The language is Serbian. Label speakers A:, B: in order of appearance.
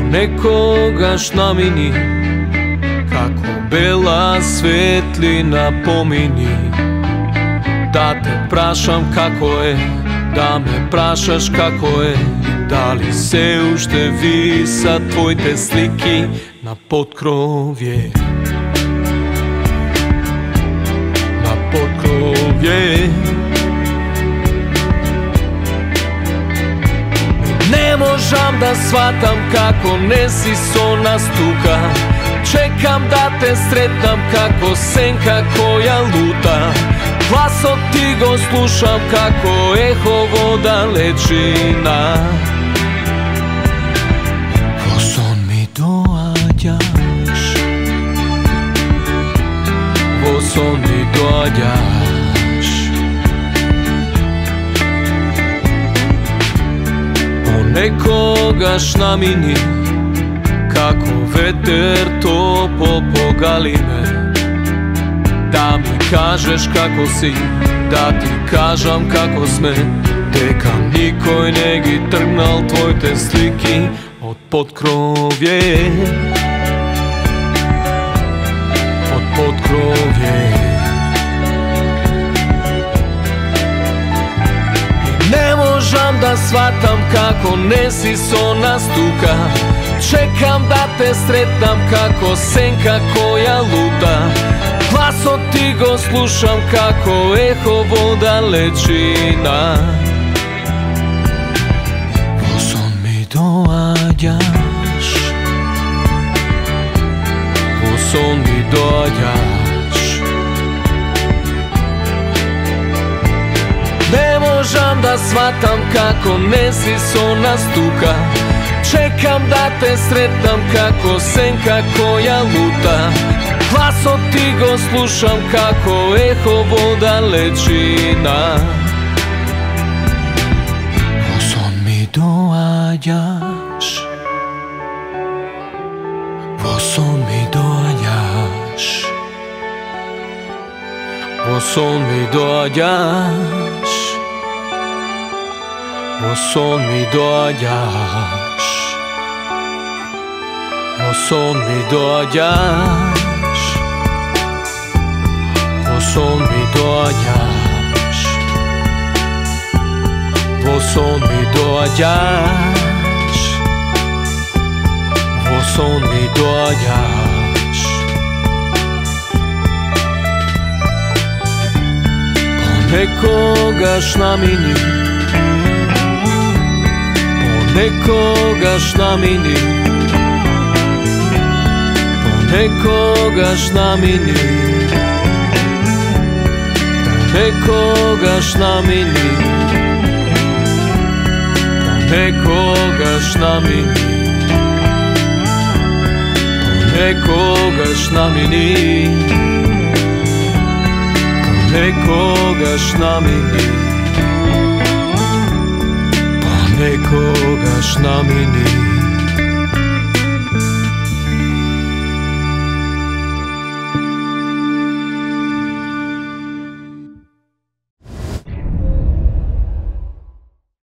A: Nekogaš namini, kako bela svetlina pomini. Da te prašam kako je, da me prašaš kako je. Da li se ušte visa tvojte sliki na potkrovje, na potkrovje. Ne možam da shvatam kako nesi sona stuka. Čekam da te sretnam kako senka koja luta. Glas od tigo slušam kako eho voda lečina. Ko son mi dođaš, ko son mi dođaš. Nekogaš namini, kako veter topo pogali me. Da mi kažeš kako si, da ti kažam kako sme. Tekam nikoj negi trgnal tvojte sliki od potkrovje, od potkrovje. Ne možam da shvatam kako nesi sona stuka. Čekam da te sretnam kako senka koja luta. Glas od tigo slušam kako eho voda lečina. Ko son mi dođaš, ko son mi dođaš. Ne možam da shvatam kako nesi sona stuka. Čekam da te sretnam kako senka koja luta. Glas od tigo slušam kako eho voda lečina. Ko son mi dođaš, ko son mi dođaš, ko son mi dođaš, ko son mi dođaš, ko son mi dođaš. Son mi dođaš, vo son mi dođaš, vo son mi dođaš. Ponekogaš namini, ponekogaš namini, ponekogaš namini. Nekogaš namini, nekogaš namini, nekogaš namini, nekogaš namini, nekogaš namini.